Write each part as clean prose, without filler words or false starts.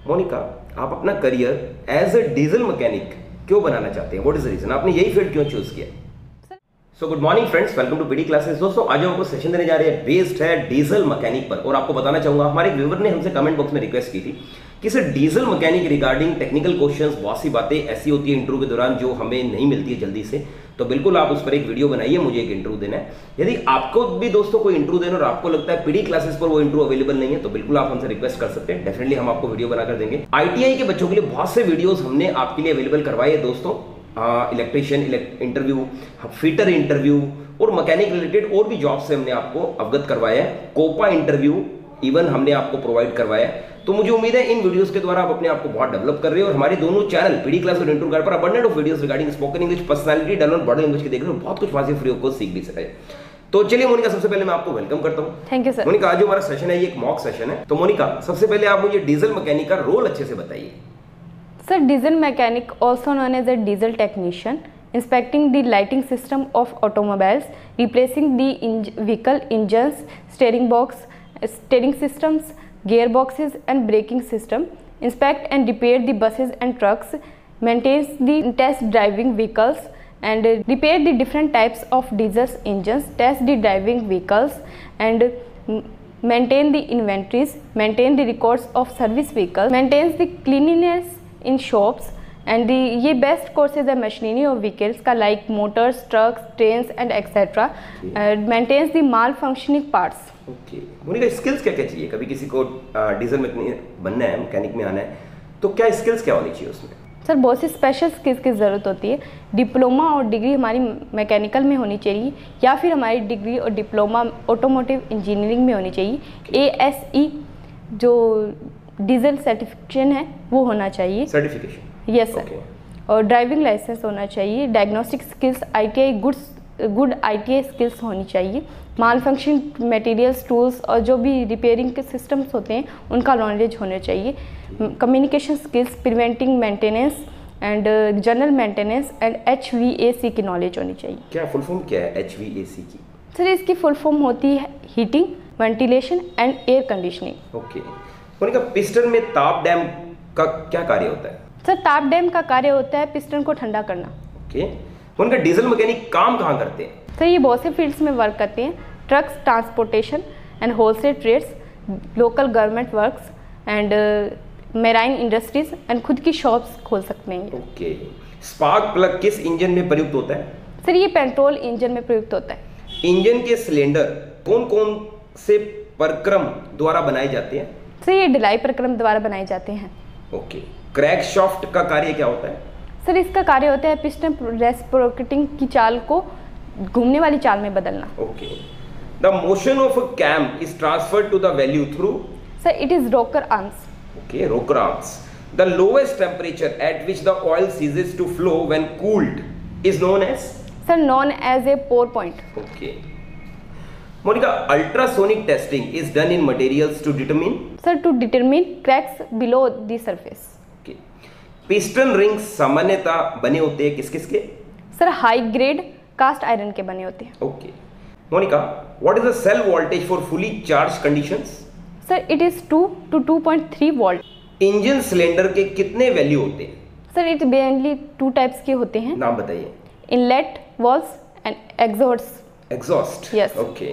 मोनिका, आप अपना career as a diesel mechanic क्यों बनाना चाहते हैं? What is the reason? आपने यही फील्ड क्यों चूज किया? So good morning friends, welcome to PD classes. दोस्तों आज हम आपको सेशन देने जा रहे हैं बेस्ड है डीजल मैकेनिक पर। और आपको बताना चाहूंगा, हमारे एक व्यूअर ने हमसे कमेंट बॉक्स में रिक्वेस्ट की थी कि sir diesel mechanic regarding technical questions, बहुत सी बातें ऐसी होती है इंटरव्यू के दौरान जो हमें नहीं मिलती है जल्दी से, तो बिल्कुल आप उस पर एक वीडियो बनाइए, मुझे एक इंटरव्यू देना है। यदि आपको भी दोस्तों कोई इंटरव्यू देना और आपको लगता है पीडी क्लासेस पर वो इंटरव्यू अवेलेबल नहीं है, तो बिल्कुल आप हमसे रिक्वेस्ट कर सकते हैं, डेफिनेटली हम आपको वीडियो बनाकर देंगे। आईटीआई के बच्चों के लिए बहुत से वीडियोस हमने आपके लिए अवेलेबल करवाए हैं दोस्तों। इलेक्ट्रीशियन इंटरव्यू, फिटर इंटरव्यू और मैकेनिक रिलेटेड और भी जॉब से हमने आपको अवगत करवाया है। कोपा इंटरव्यू इवन हमने आपको प्रोवाइड करवाया है। तो मुझे उम्मीद है इन वीडियोस के द्वारा आप अपने आप को बहुत डेवलप कर रहे हो और हमारे दोनों चैनल पीडी क्लास और इंटरव्यू पर abundant of videos regarding spoken English, personality development, body language के देख रहे हो, बहुत कुछ वहां से फ्री को सीख भी सके। तो चलिए मोनिका, सबसे पहले मैं आपको वेलकम करता हूं। Thank you sir. मोनिका, आज जो हमारा सेशन है ये एक मॉक सेशन है। तो मोनिका, सबसे पहले आप मुझे डीजल मैकेनिक का रोल अच्छे से बताइए। Sir diesel mechanic, also known as a diesel technician, inspecting the lighting system of automobiles, replacing the vehicle engines, steering systems, gearboxes and braking system, inspect and repair the buses and trucks, maintains the test driving vehicles and repair the different types of diesel engines, test the driving vehicles and maintain the inventories, maintain the records of service vehicles, maintains the cleanliness in shops and ये best courses है machinery और vehicles का, like motors, trucks, trains and etcetera, maintains the malfunctioning parts. Okay Monica, skills क्या क्या चाहिए? कभी किसी को डीजल मैकेनिक बनना है, मैकेनिक में आना है, तो क्या स्किल्स क्या होनी चाहिए उसमें? सर बहुत सी स्पेशल स्किल्स की ज़रूरत होती है। डिप्लोमा और डिग्री हमारी मैकेनिकल में होनी चाहिए या फिर हमारी डिग्री और डिप्लोमा ऑटोमोटिव इंजीनियरिंग में होनी चाहिए। ASE जो डीजल सर्टिफिकेशन है वो होना चाहिए। सर्टिफिकेशन? Yes sir. और ड्राइविंग लाइसेंस होना चाहिए। Diagnostic skills, ITI good ITI skills होनी चाहिए। माल फंक्शन मटेरियल्स, टूल्स और जो भी रिपेयरिंग के सिस्टम्स होते हैं उनका नॉलेज होना चाहिए। Communication skills, preventing maintenance and general maintenance and HVAC की नॉलेज होनी चाहिए। क्या फुल फॉर्म क्या है HVAC की? सर इसकी फुल फॉर्म होती है heating, ventilation and air conditioning. Okay Monica, piston में ताप डैम का क्या कार्य होता है? सर ताप डैम का कार्य होता है पिस्टन को ठंडा करना। ओके मोनिका, डीजल मैकेनिक काम कहाँ करते हैं? सर ये बहुत से फील्ड्स में वर्क करते हैं। Trucks, transportation and wholesale trades, local government works and marine industries and खुद की शॉप्स खोल सकते हैं। ओके, स्पार्क प्लग किस इंजन में प्रयुक्त होता है? सर ये पेट्रोल इंजन में प्रयुक्त होता है। इंजन के सिलेंडर कौन कौन से प्रक्रम द्वारा बनाए जाते हैं? सर ये ढलाई प्रक्रम द्वारा बनाए जाते हैं। ओके, क्रैंकशाफ्ट का कार्य क्या होता है? सर इसका कार्य होता है पिस्टन रेसिप्रोकेटिंग की चाल को घूमने वाली चाल में बदलना। Okay, the motion of a cam is transferred to the value through? Sir it is rocker arms. Okay, rocker arms. The lowest temperature at which the oil ceases to flow when cooled is known as? Sir known as a pour point. Okay Monica, ultrasonic testing is done in materials to determine? Sir to determine cracks below the surface. Okay, piston rings सामान्यतः बने होते हैं किस किस के? Sir high grade cast iron के बने होते हैं। Okay Monica, what is the cell voltage for fully charge conditions? Sir it is 2 to 2.3 volt. Engine cylinder के कितने वैल्यू होते हैं? सर इट मेनली 2 टाइप्स के होते हैं। नाम बताइए। Inlet valves and exhaust. Exhaust? Yes. Okay,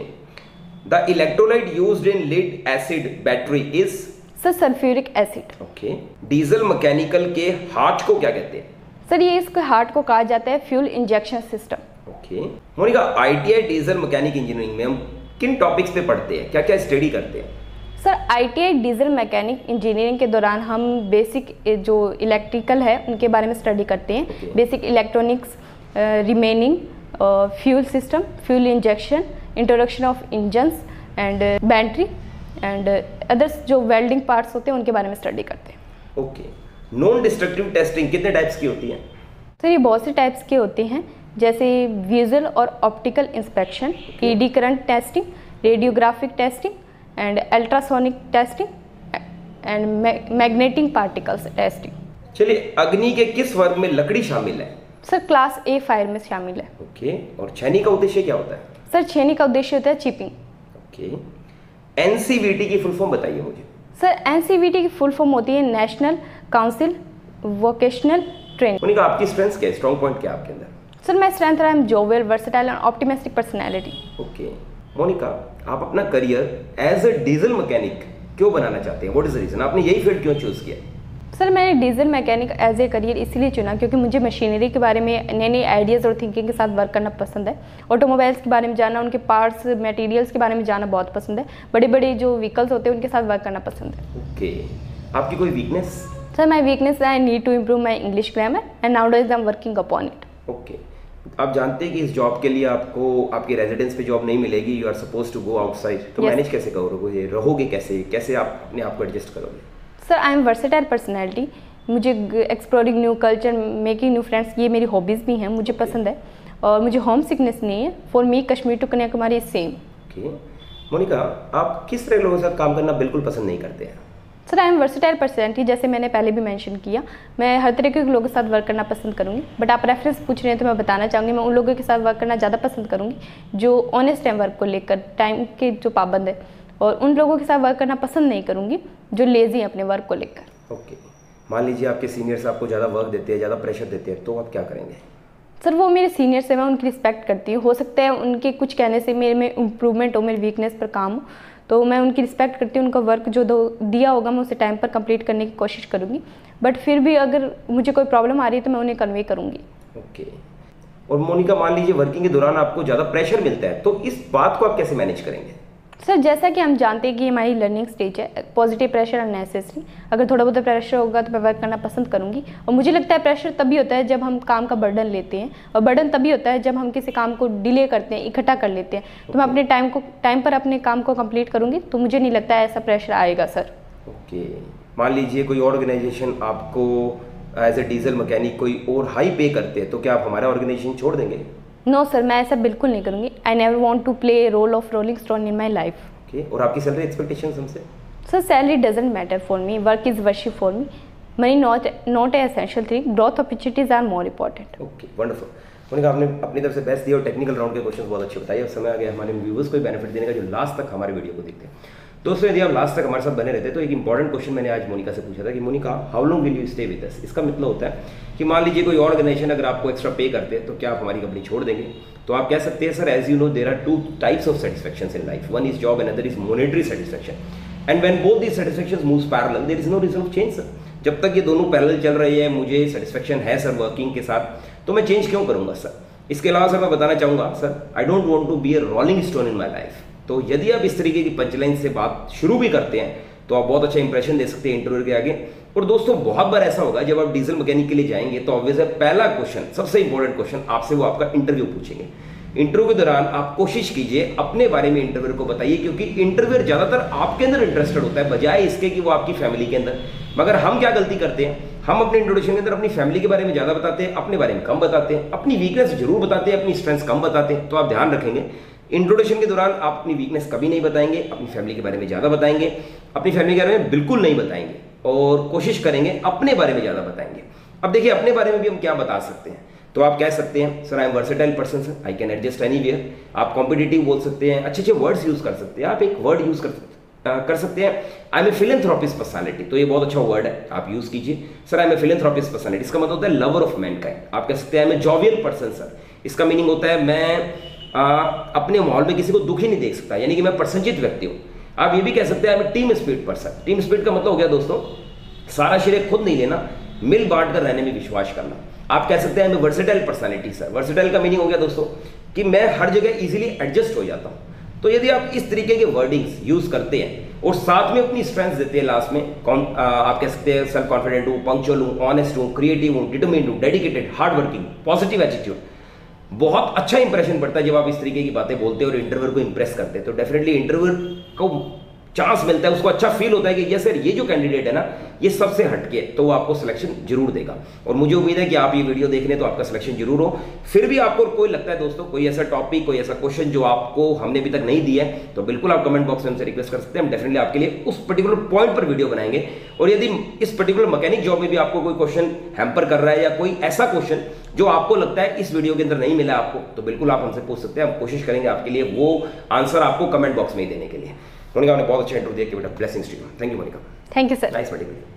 the electrolyte used in lead acid battery is? Sir sulphuric acid. Okay, diesel mechanical के हार्ट को क्या कहते हैं? सर ये इसके हार्ट को कहा जाता है fuel injection system. Okay Monica, ITI diesel mechanic engineering में हम किन टॉपिक्स पे पढ़ते हैं, क्या क्या स्टडी करते हैं? Sir ITI diesel mechanic engineering के दौरान हम बेसिक जो इलेक्ट्रिकल है उनके बारे में स्टडी करते हैं। Basic electronics, remaining, fuel system, fuel injection, introduction of engines and battery and others जो वेल्डिंग पार्ट्स होते हैं उनके बारे में स्टडी करते हैं। ओके, नॉन डिस्ट्रक्टिव टेस्टिंग कितने टाइप्स की होती है? सर ये बहुत से टाइप्स के होते हैं, जैसे विजुअल और optical inspection, ED current testing, radiographic testing and ultrasonic testing and magnetic particles testing. चलिए, अग्नि के किस वर्ग में लकड़ी शामिल है? सर क्लास A फायर में शामिल है। ओके, और छेनी का उद्देश्य क्या होता है? सर छेनी का उद्देश्य होता है चिपिंग। ओके, NCVT की फुल फॉर्म बताइए मुझे। सर NCVT की फुल फॉर्म होती है national council vocational training. Monica, आपकी स्ट्रेंथ्स क्या है, स्ट्रॉन्ग पॉइंट क्या है आपके अंदर? Sir my strength I am jovial, versatile and optimistic personality. Okay Monica, आप अपना career as a diesel mechanic क्यों बनाना चाहते हैं? What is the reason? आपने यही फील्ड क्यों चूज किया? सर मैंने diesel mechanic as a career इसीलिए चुना क्योंकि मुझे मशीनरी के बारे में नई नई आइडियाज़ और थिंकिंग के साथ वर्क करना पसंद है। ऑटोमोबाइल्स के बारे में जानना, उनके पार्ट्स मटेरियल्स के बारे में जानना बहुत पसंद है। बड़े बड़े जो व्हीकल्स होते हैं उनके साथ वर्क करना पसंद है। ओके, आपकी कोई weakness? Sir my weakness I need to improve my English grammar and nowadays I am working upon it. Okay, आप जानते हैं कि इस जॉब के लिए आपको आपके रेजिडेंस पे जॉब नहीं मिलेगी, you are suppose to go outside, तो Yes. मैनेज कैसे करोगे, रहोगे कैसे, कैसे आप अपने आप को एडजस्ट करोगे? Sir I am versatile personality, मुझे exploring new culture, making new friends, ये मेरी हॉबीज़ भी हैं, मुझे पसंद है और मुझे होम सिकनेस नहीं है। For me Kashmir to Kanyakumari same. Okay Monica, आप किस तरह के लोगों के साथ काम करना बिल्कुल पसंद नहीं करते हैं? Sir I am versatile personality, जैसे मैंने पहले भी मेंशन किया, मैं हर तरह के लोगों के साथ वर्क करना पसंद करूँगी। बट आप रेफरेंस पूछ रहे हैं तो मैं बताना चाहूँगी, मैं उन लोगों के साथ वर्क करना ज़्यादा पसंद करूँगी जो ऑनेस्ट हैं वर्क को लेकर, टाइम के जो पाबंद है, और उन लोगों के साथ वर्क करना पसंद नहीं करूँगी जो लेजी हैं अपने वर्क को लेकर। ओके, मान लीजिए आपके सीनियर्स आपको ज़्यादा वर्क देते हैं, ज़्यादा प्रेशर देते हैं, तो आप क्या करेंगे? सर वो मेरे सीनियर्स हैं, मैं उनकी रिस्पेक्ट करती हूँ। हो सकता है उनके कुछ कहने से मेरे में इम्प्रूवमेंट हो, मेरी वीकनेस पर काम हो, तो मैं उनकी रिस्पेक्ट करती हूँ। उनका वर्क जो दिया होगा मैं उसे टाइम पर कंप्लीट करने की कोशिश करूँगी। बट फिर भी अगर मुझे कोई प्रॉब्लम आ रही है तो मैं उन्हें कन्वे करूँगी। ओके, और मोनिका मान लीजिए वर्किंग के दौरान आपको ज़्यादा प्रेशर मिलता है, तो इस बात को आप कैसे मैनेज करेंगे? सर जैसा कि हम जानते हैं कि हमारी लर्निंग स्टेज है, पॉजिटिव प्रेशर अननेसेसरी। अगर थोड़ा बहुत प्रेशर होगा तो मैं वर्क करना पसंद करूँगी। और मुझे लगता है प्रेशर तभी होता है जब हम काम का बर्डन लेते हैं, और बर्डन तभी होता है जब हम किसी काम को डिले करते हैं, इकट्ठा कर लेते हैं। तो मैं अपने टाइम पर अपने काम को कंप्लीट करूँगी, तो मुझे नहीं लगता है ऐसा प्रेशर आएगा सर। ओके, मान लीजिए कोई ऑर्गेनाइजेशन आपको एज ए डीजल मैकेनिक कोई और हाई पे करते हैं, तो क्या आप हमारा ऑर्गेनाइजेशन छोड़ देंगे? नो सर, मैं ऐसा बिल्कुल नहीं करूँगी। I never want to play role of rolling stone in my life. Okay, और आपकी सैलरी एक्सपेक्टेशंस हमसे? Sir salary doesn't matter for me, work is worship for me, money not a essential thing, growth opportunities are more important. Okay, wonderful. Monica, आपने अपनी तरफ से best दिया और technical round के क्वेश्चन बहुत अच्छे बताइए। अब समय आ गया हमारे व्यूवर्स को बेनिफिट देने का जो लास्ट तक हमारे वीडियो को देखते हैं। दोस्तों, यदि आप लास्ट तक हमारे साथ बने रहते तो एक इंपॉर्टेंट क्वेश्चन मैंने आज मोनिका से पूछा था कि Monica, how long will you stay with us? इसका मतलब होता है कि मान लीजिए कोई ऑर्गेनाइजेशन अगर आपको एक्स्ट्रा पे करते हैं तो क्या आप हमारी कंपनी छोड़ देंगे? तो आप कह सकते हैं sir, as you know there are two types of satisfactions in life, one is job and other is monetary satisfaction, and when both these satisfactions moves parallel there is no reason of change sir. जब तक ये दोनों parallel चल रही है, मुझे satisfaction है sir working के साथ, तो मैं चेंज क्यों करूंगा सर? इसके अलावा सर मैं बताना चाहूंगा sir, I don't want to be a rolling stone in my life. तो यदि आप इस तरीके की पंचलाइन से बात शुरू भी करते हैं तो आप बहुत अच्छा इंप्रेशन दे सकते हैं इंटरव्यू के आगे। और दोस्तों, बहुत बार ऐसा होगा जब आप डीजल मैकेनिक के लिए जाएंगे तो ऑब्वियस है पहला क्वेश्चन, सबसे इंपॉर्टेंट क्वेश्चन आपसे वो आपका इंटरव्यू पूछेंगे। इंटरव्यू के दौरान आप कोशिश कीजिए अपने बारे में इंटरव्यूअर को बताइए, क्योंकि इंटरव्यूअर ज्यादातर आपके अंदर इंटरेस्टेड होता है बजाय इसके कि वो आपकी फैमिली के अंदर। मगर हम क्या गलती करते हैं, हम अपने इंट्रोडक्शन के अंदर अपनी फैमिली के बारे में ज्यादा बताते हैं, अपने बारे में कम बताते हैं, अपनी वीकनेस जरूर बताते हैं, अपनी स्ट्रेंथ कम बताते हैं। तो आप ध्यान रखेंगे, इंट्रोडक्शन के दौरान आप अपनी वीकनेस कभी नहीं बताएंगे, अपनी फैमिली के बारे में ज्यादा बताएंगे, अपनी फैमिली के बारे में बिल्कुल नहीं बताएंगे, और कोशिश करेंगे अपने बारे में ज्यादा बताएंगे। अब देखिए, अपने बारे में भी हम क्या बता सकते हैं, तो आप कह सकते हैं sir, I am versatile person sir, I can adjust anywhere. आप कॉम्पिटिटिव बोल सकते हैं, अच्छे अच्छे वर्ड्स यूज कर सकते हैं। आप एक वर्ड यूज कर सकते हैं, I am a philanthropist personality, तो ये बहुत अच्छा वर्ड है, आप यूज कीजिए। Sir, I am a philanthropist personality, इसका मतलब होता है लवर ऑफ मैनकाइंड। आप कह सकते हैं I am a jovial person sir, इसका मीनिंग होता है मैं अपने माहौल में किसी को दुखी नहीं देख सकता, यानी कि मैं प्रसन्नचित व्यक्ति हूँ। आप ये भी कह सकते हैं I am a team spirit person. Team spirit का मतलब हो गया दोस्तों, सारा श्रेय खुद नहीं लेना, मिल बांट कर रहने में विश्वास करना। आप कह सकते हैं मैं वर्सेटाइल पर्सनालिटी सर। वर्सेटाइल का मीनिंग हो गया दोस्तों कि मैं हर जगह इजीली एडजस्ट हो जाता हूं। तो यदि आप इस तरीके के वर्डिंग्स यूज करते हैं और साथ में अपनी स्ट्रेंथ देते हैं लास्ट में, आप कह सकते हैं सेल्फ कॉन्फिडेंट हूं, पंक्चुअल हूं, ऑनेस्ट हूं, क्रिएटिव हूं, डिटरमिन्ड हूं, dedicated, hard working, positive attitude, बहुत अच्छा इंप्रेशन पड़ता है जब आप इस तरीके की बातें बोलते हैं और इंटरव्यूअर को इंप्रेस करते हैं। तो डेफिनेटली इंटरव्यूअर को चांस मिलता है, उसको अच्छा फील होता है कि ये सर, ये जो कैंडिडेट है ना, ये सबसे हटके, तो वो आपको सिलेक्शन जरूर देगा। और मुझे उम्मीद है कि आप ये वीडियो देख रहे हैं तो आपका सिलेक्शन जरूर हो। फिर भी आपको कोई लगता है दोस्तों, कोई ऐसा टॉपिक, कोई ऐसा क्वेश्चन जो आपको हमने अभी तक नहीं दिया है, तो बिल्कुल आप कमेंट बॉक्स में हमसे रिक्वेस्ट कर सकते हैं। हम डेफिनेटली आपके लिए उस पर्टिकुलर पॉइंट पर वीडियो बनाएंगे। और यदि इस पर्टिकुलर मैकेनिक जॉब में भी आपको कोई क्वेश्चन हैम्पर कर रहा है, या कोई ऐसा क्वेश्चन जो आपको लगता है इस वीडियो के अंदर नहीं मिला आपको, तो बिल्कुल आप हमसे पूछ सकते हैं। हम कोशिश करेंगे आपके लिए वो आंसर आपको कमेंट बॉक्स में ही देने के लिए। मोनिका ने बहुत अच्छा इंटरव्यू दिया कि बेटा blessings to you. Thank you Monica. Thank you sir. Nice meeting.